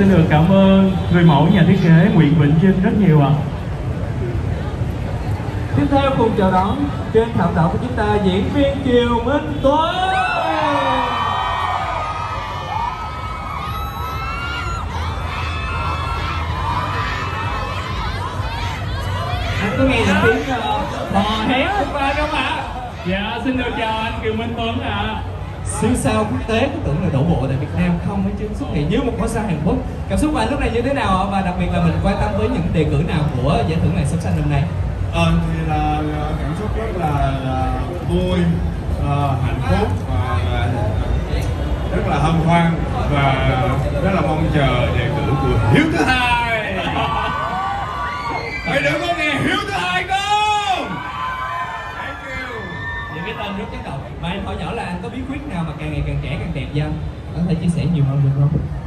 xin được cảm ơn người mẫu nhà thiết kế Nguyễn Vĩnh Trinh rất nhiều ạ. Tiếp theo cùng chào đón trên thảm đỏ của chúng ta diễn viên Kiều Minh Tuấn. Anh có nghe những tiếng hò hét của ba không ạ? Dạ, xin được chào anh Kiều Minh Tuấn ạ. Siêu sao quốc tế có tưởng là đổ bộ tại Việt Nam không ấy chứ, xuất hiện như một ngôi sao Hàn Quốc. Cảm xúc của anh lúc này như thế nào ạ? Và đặc biệt là mình quan tâm với những đề cử nào của giải thưởng Làn Sóng Xanh năm nay? Thì là cảm xúc rất là vui, hạnh phúc và rất là hân hoan và rất là mong chờ đề cử của Hiếu thứ hai. Mày đừng có nghe Hiếu thứ hai không? Thank you. Những cái tên rất chấn động. Mà anh hỏi nhỏ là anh có bí quyết nào mà càng ngày càng trẻ càng đẹp không? Anh có thể chia sẻ nhiều hơn được không?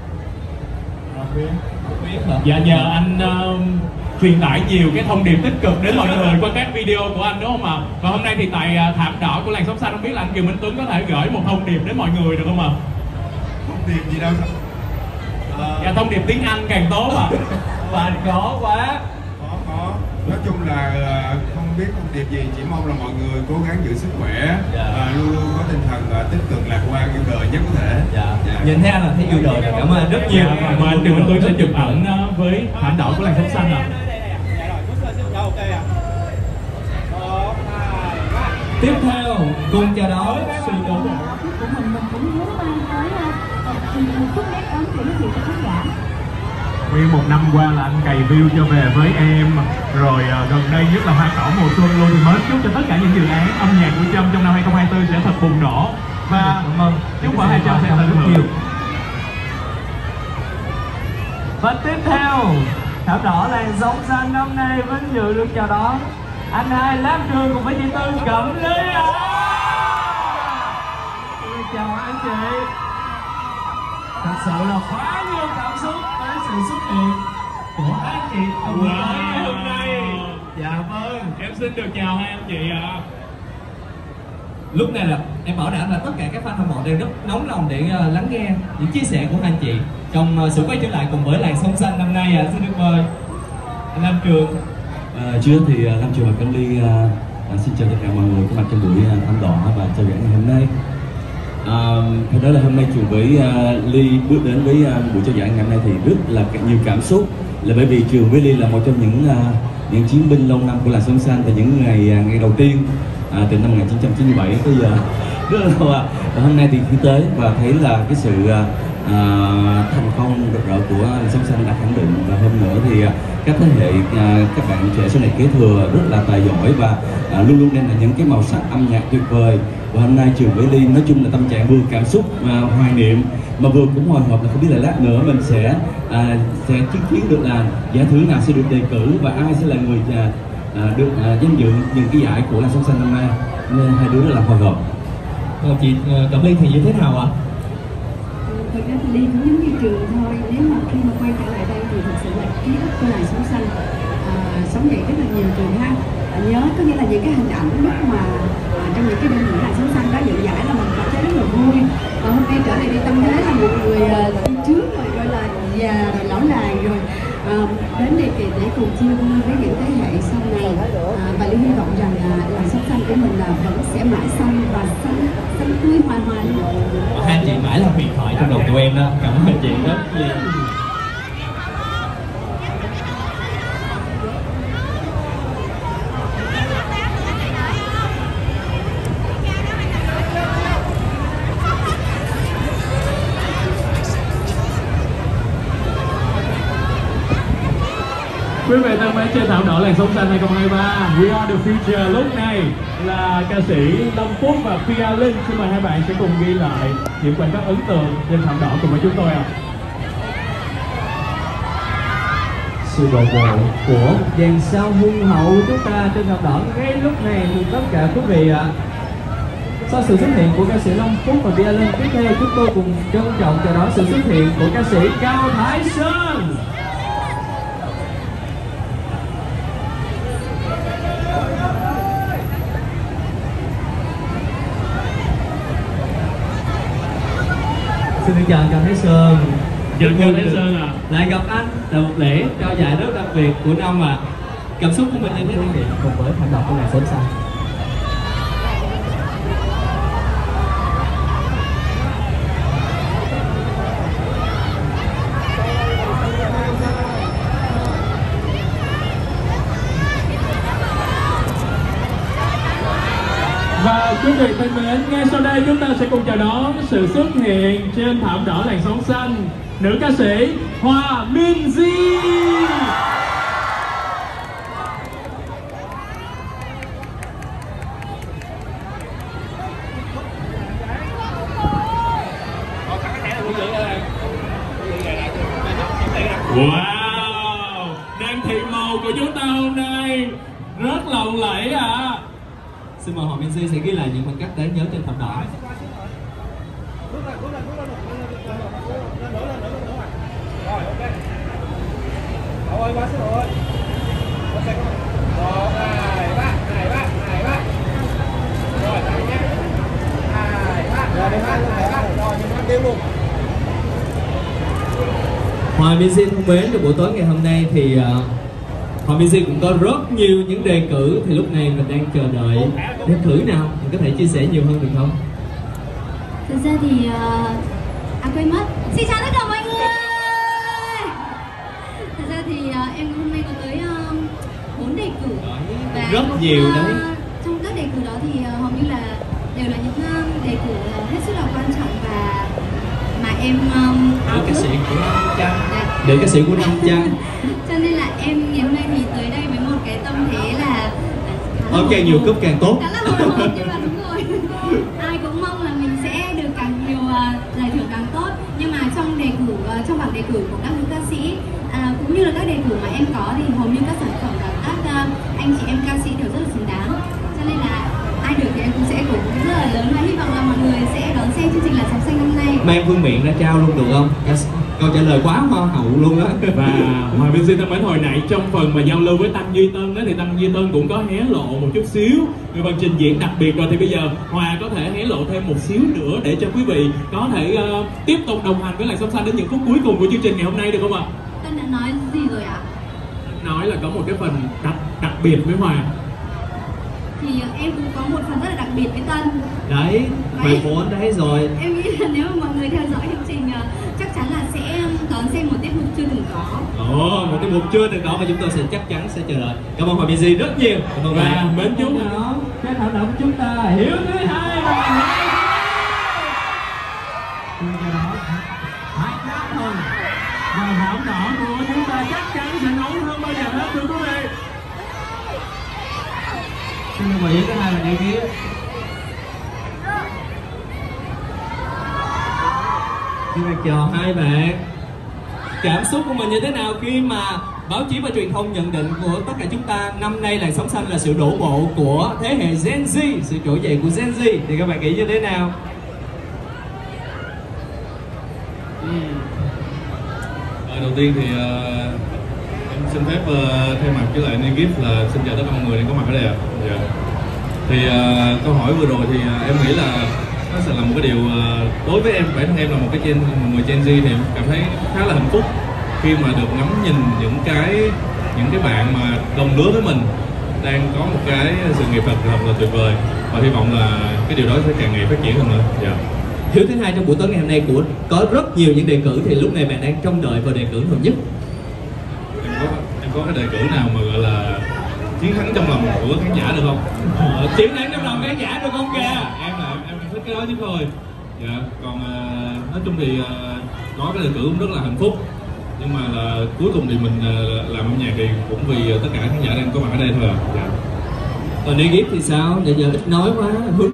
Biết hả? Dạ, nhờ anh truyền tải nhiều cái thông điệp tích cực đến mọi người qua các video của anh đúng không ạ? Và hôm nay thì tại thảm đỏ của Làn Sóng Xanh, không biết là anh Kiều Minh Tuấn có thể gửi một thông điệp đến mọi người được không ạ? Thông điệp gì đâu? Dạ, thông điệp tiếng Anh càng tốt ạ. Và anh khó quá. Có. Nói chung là không biết thông điệp gì, chỉ mong là mọi người cố gắng giữ sức khỏe, luôn luôn có tinh thần tích cực lạc quan yêu đời nhất có thể. Nhìn thấy anh là thấy yêu đời rồi. Cảm ơn anh rất nhiều. Và anh Kiều Minh Tuấn sẽ chụp ảnh với thảm đỏ của Làn Sóng Xanh ạ. Tiếp theo cùng chào đón sự ủng hộ của mình cũng muốn mang tới một chút nét ấn tượng giới thiệu cho khán giả. Nguyên một năm qua là anh cày view cho về với em, rồi gần đây nhất là Hoa Cỏ Mùa Xuân luôn, thì mến chúc cho tất cả những dự án âm nhạc của Trâm trong năm 2024 sẽ thật bùng nổ và chúc mở 200 sẽ thật nhiều. Và tiếp theo thảm đỏ Làn Sóng Xanh năm nay vinh dự được chào đón anh hai Lam Trường cùng với chị Tư Cẩm Ly. Chào anh chị. Thật sự là quá nhiều cảm xúc với sự xuất hiện của anh chị trong buổi tối ngày hôm nay. Dạ vâng, Em xin được chào hai anh chị ạ. Lúc này là em bảo đảm là tất cả các fan hâm mộ đang rất nóng lòng để lắng nghe những chia sẻ của hai anh chị trong sự quay trở lại cùng với Làn Sóng Xanh năm nay. Xin được mời anh Lam Trường. Trước thì Lam Trường và Cẩm Ly xin chào tất cả mọi người có mặt trong buổi thảm đỏ và trao giải ngày hôm nay. Thật đó là hôm nay Trường với Ly bước đến với buổi trao giải ngày hôm nay thì rất là nhiều cảm xúc, là bởi vì Trường với Ly là một trong những chiến binh lâu năm của Làn Sóng Xanh từ những ngày đầu tiên từ năm 1997 tới giờ rất là lâu ạ. Và hôm nay thì khi tới và thấy là cái sự thành công rực rỡ của Làn Sóng Xanh đã khẳng định, và hôm nữa thì các thế hệ các bạn trẻ sau này kế thừa rất là tài giỏi và luôn luôn đem lại những cái màu sắc âm nhạc tuyệt vời. Và hôm nay Trường với Ly nói chung là tâm trạng vừa cảm xúc hoài niệm mà vừa cũng hồi hộp là không biết là lát nữa mình sẽ chứng kiến được là giải thưởng nào sẽ được đề cử và ai sẽ là người được danh dự những cái giải của Làn Sóng Xanh năm nay, nên hai đứa rất là hồi hộp. Còn chị Cẩm Ly thì như thế nào ạ? Thực ra thì Ly cũng giống như Trường thôi. Nếu mà khi mà quay trở lại đây thì thật sự là ký ức của Làn Sóng Xanh sống dậy rất là nhiều Trường ha. Nhớ có nghĩa là những cái hình ảnh lúc mà trong những cái đêm diễn Làn Sóng Xanh đó nhận giải là mình cảm thấy rất là vui. Và hôm nay trở lại đi tâm thế là một người đi trước rồi, gọi là già rồi, lão làng rồi, đến đây để cùng chia vui với những thế hệ sau này. Và Ly hy vọng rằng Làn Sóng Xanh của mình vẫn sẽ mãi xanh và xanh tươi hoa hoa luôn. Hai anh chị mãi là huyền thoại trong đầu tụi em đó. Cảm ơn chị rất nhiều. Quý vị thân mến, trên thảm đỏ Làn Sóng Xanh 2023, We Are The Future lúc này là ca sĩ Lâm Phúc và Pia Linh. Xin mời hai bạn sẽ cùng ghi lại những khoảnh khắc ấn tượng trên thảm đỏ cùng với chúng tôi ạ. Sự đổ bộ của dàn sao hung hậu chúng ta trên thảm đỏ ngay lúc này thì tất cả quý vị ạ. Sau sự xuất hiện của ca sĩ Long Phúc và Pia Linh, tiếp theo chúng tôi cùng trân trọng chào đón sự xuất hiện của ca sĩ Cao Thái Sơn. Xin được chào Cao Thái Sơn. Chào Thái Sơn ạ. lại gặp anh là một lễ trao giải rất đặc biệt của năm ạ. Cảm xúc của mình như thế nào cùng với hành động của ngày Sống Xanh? Và quý vị thân mến, ngay sau đây chúng ta sẽ cùng chào đón sự xuất hiện trên thảm đỏ làn sóng xanh nữ ca sĩ Hòa Minzy. Wow, đêm thị màu của chúng ta hôm nay rất lộng lẫy ạ. Xin mời Hòa Minzy sẽ ghi lại những khoảnh khắc đáng nhớ trên thảm đỏ. Rồi, ok. Rồi, quá sức rồi. Ok. Rồi, này bác. Rồi, chạy nhé. Này bác. Rồi, đi bác. Rồi, mình ăn tiêu luôn. Hòa Minzy thân mến, trong buổi tối ngày hôm nay thì Hòa Minzy cũng có rất nhiều những đề cử, thì lúc này mình đang chờ đợi đề cử nào, mình có thể chia sẻ nhiều hơn được không? Thực ra thì quên mất. Xin chào tất cả mọi người. Thực ra thì em hôm nay có tới 4 đề cử và rất nhiều đấy. Trong các đề cử đó thì hầu như là đều là những đề cử hết sức là quan trọng và mà em Nữ ca sĩ của Nam Chăng. Nữ ca sĩ của Nam Chăng. Cho nên là em ngày hôm nay thì tới đây với một cái tâm thế là Ok, nhiều cúp càng tốt. Khá là hồi hộp, nhưng mà đúng rồi. Ai cũng mong là mình sẽ được càng nhiều giải thưởng càng tốt. Nhưng mà trong đề cử, trong bảng đề cử của các nữ ca sĩ cũng như là các đề cử mà em có thì hầu như các sản phẩm và các anh chị em ca sĩ đều rất là xứng đáng. Cho nên là ai được thì em cũng sẽ cổ vũ rất là lớn và hy vọng là mọi người sẽ đón xem chương trình Làn Sóng Xanh năm nay. Mang vương miện ra trao luôn được không? Câu trả lời quá hoa hậu luôn á. Và Hòa Minzy thân mến, hồi nãy trong phần mà giao lưu với Tăng Duy Tân đó thì Tăng Duy Tân cũng có hé lộ một chút xíu về phần trình diễn đặc biệt rồi, thì bây giờ Hòa có thể hé lộ thêm một xíu nữa để cho quý vị có thể tiếp tục đồng hành với Làn Sóng Xanh đến những phút cuối cùng của chương trình ngày hôm nay được không ạ? Tân đã nói gì rồi ạ? Nói là có một cái phần đặc biệt với Hòa. Thì em cũng có một phần rất là đặc biệt với Tân. Đấy, bài của anh đấy rồi. Em nghĩ là nếu mà mọi người theo dõi chương trình chắc chắn là sẽ đón xem một tiết mục chưa từng có. Ồ, một tiết mục chưa từng có và chúng tôi sẽ chắc chắn sẽ chờ đợi. Cảm ơn Hòa Minzy rất nhiều. Cảm ơn Và bạn. mến chúc cái thảo động chúng ta hiểu thứ hai và hãy đáp hơn và thảo đỏ của chúng ta chắc chắn sẽ nóng hơn bao giờ hết thưa quý vị. Xin mời ý thứ hai là đi kia. Xin được chào hai bạn. Cảm xúc của mình như thế nào khi mà báo chí và truyền thông nhận định của tất cả chúng ta năm nay Làn Sóng Xanh là sự đổ bộ của thế hệ Gen Z, sự trỗi dậy của Gen Z, thì các bạn nghĩ như thế nào? Đầu tiên thì em xin phép thay mặt với lại Negip là xin chào tất cả mọi người đang có mặt ở đây ạ. Dạ. Thì câu hỏi vừa rồi thì em nghĩ là nó sẽ là một cái điều đối với em, bản thân em là một người Gen Z thì em cảm thấy khá là hạnh phúc khi mà được ngắm nhìn những cái bạn mà đồng lứa với mình đang có một cái sự nghiệp thật là tuyệt vời, và hy vọng là cái điều đó sẽ càng ngày phát triển hơn nữa. Dạ. Hiếu thứ hai trong buổi tối ngày hôm nay có rất nhiều những đề cử, thì lúc này bạn đang trông đợi vào đề cử nào nhất? Em có cái đề cử nào mà gọi là chiến thắng trong lòng của khán giả được không? Chiến thắng trong lòng khán giả được không kìa? Em thích cái đó chứ thôi. Dạ, còn nói chung thì có cái đề cử cũng rất là hạnh phúc, nhưng mà là cuối cùng thì mình làm âm nhạc thì cũng vì tất cả khán giả đang có mặt ở đây thôi à. Dạ. Còn Negip thì sao? Để giờ ít nói quá.